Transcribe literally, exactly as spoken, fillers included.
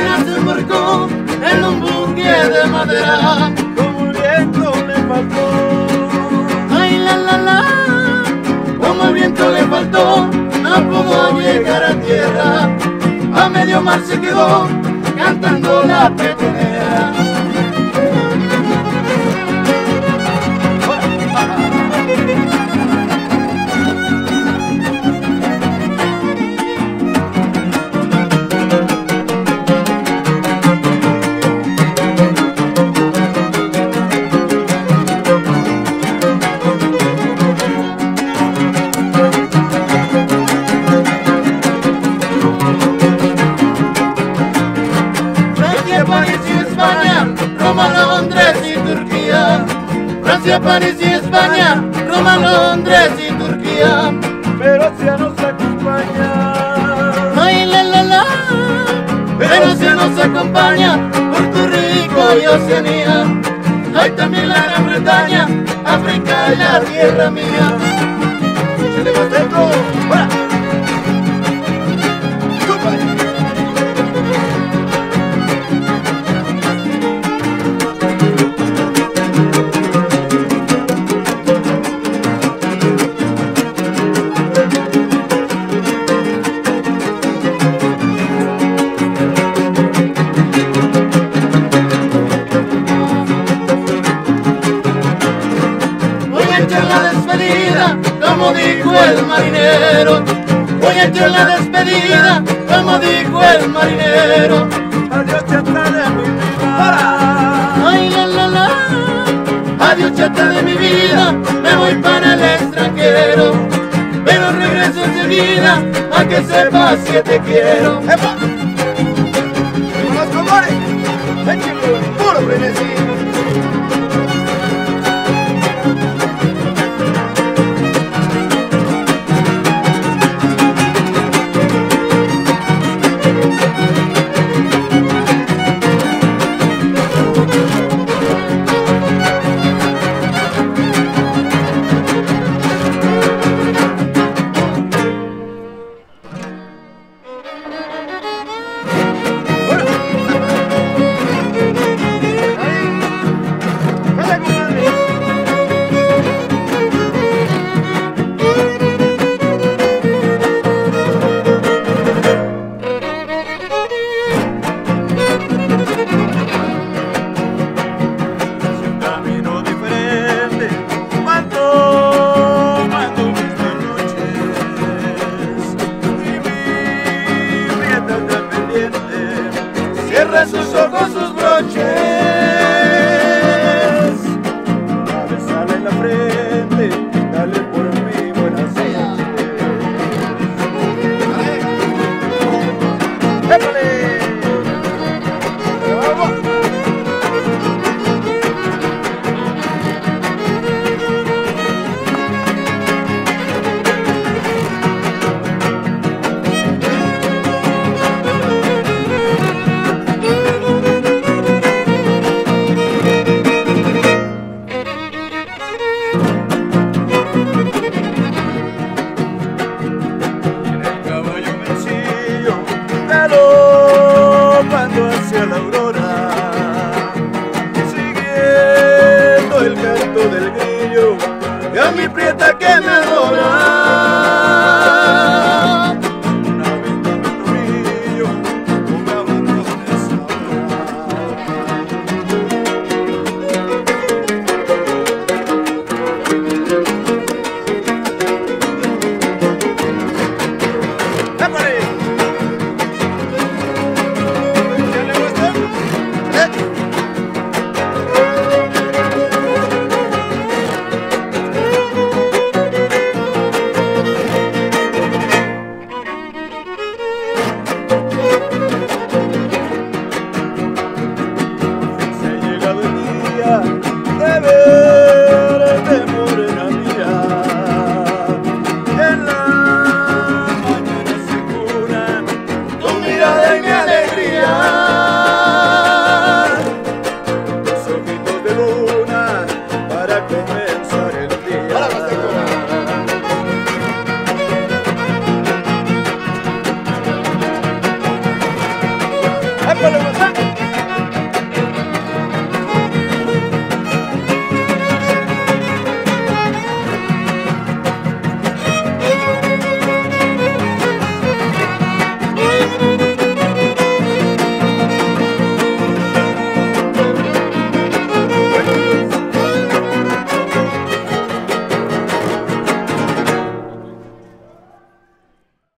apenas se embarcó en un buque de madera, como el viento le faltó. Ay, la, la, la, como el viento le faltó, no pudo llegar a tierra, a medio mar se quedó cantando la petenera. Roma, Londres y Turquía. Francia, París y España, Roma, Londres y Turquía. Pero Asia nos acompaña. Ay, la, la, la. Pero Asia nos acompaña, Puerto Rico y Oceanía. Hay también la Gran Bretaña, África y la tierra mía. ¡Échale más dentro! ¡Fuera! Como dijo el marinero, voy a echar la despedida, como dijo el marinero. Adiós chata de mi vida. Ay, la, la, la. Adiós chata de mi vida, me voy para el extranjero, pero regreso enseguida, a que sepas que te quiero. ¡Epa! ¡Con los colores! ¡Échale puro frenesí! Cierra sus ojos, sus broches, besale en la frente, dale por mí buenas noches. ¡Épale! ¡Vamos! Dale, Gonzalo.